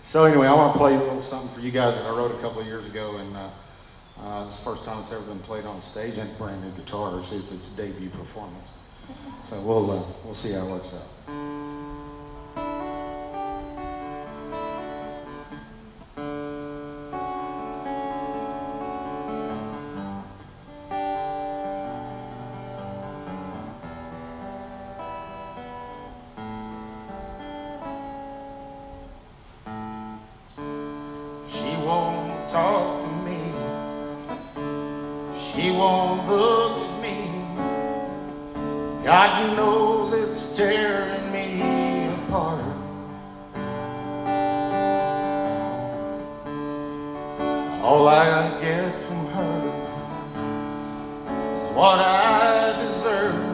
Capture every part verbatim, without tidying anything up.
So anyway, I want to play a little something for you guys that I wrote a couple of years ago, and uh, uh, it's the first time it's ever been played on stage, and brand new guitars. It's its debut performance. So we'll uh, we'll see how it works out. She won't talk to me, she won't look at me. God knows it's tearing me apart. All I get from her is what I deserve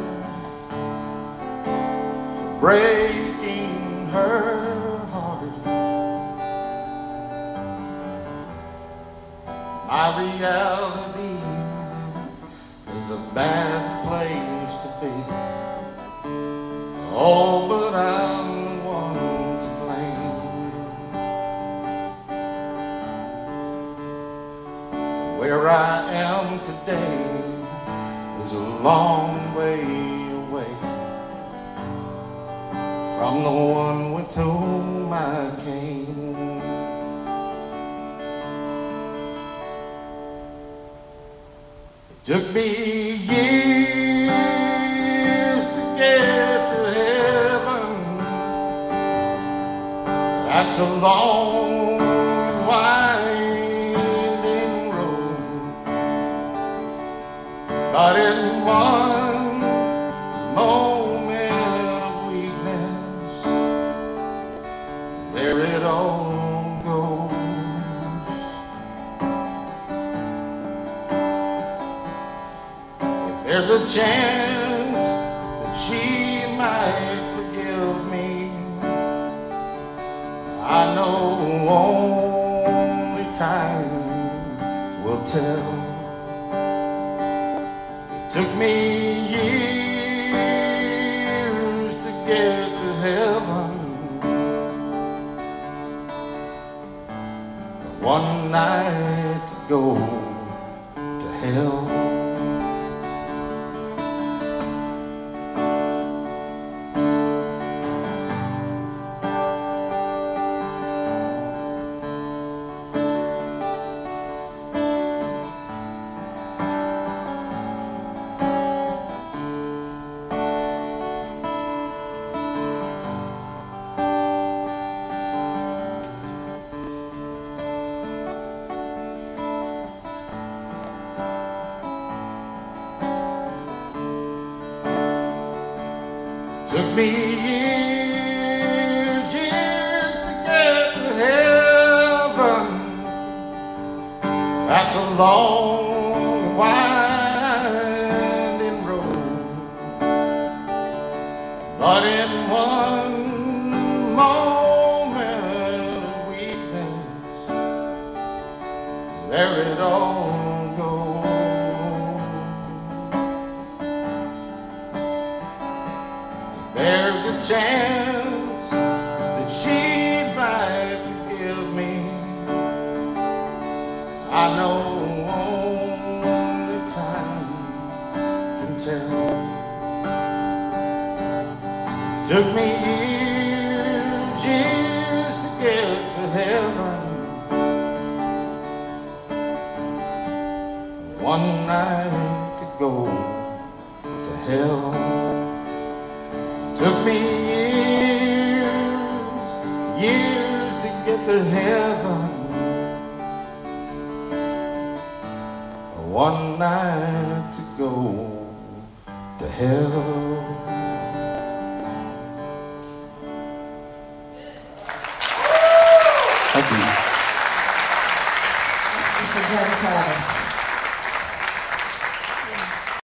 for breaking her heart. My reality is a bad place to be. Oh, but I'm the one to blame. Where I am today is a long way away from the one with whom I came. Took me years to get to heaven. That's a long, winding road. But in one moment of weakness, there it all goes. There's a chance that she might forgive me. I know only time will tell. It took me years to get to heaven, one night to go to hell. Took me years, years to get to heaven. That's a long, winding road. But in one moment of weakness, there it all goes. There's a chance that she might forgive me. I know only time can tell. Took me years, years to get to heaven, one night to go to hell. Took me years, years to get to heaven, one night to go to hell.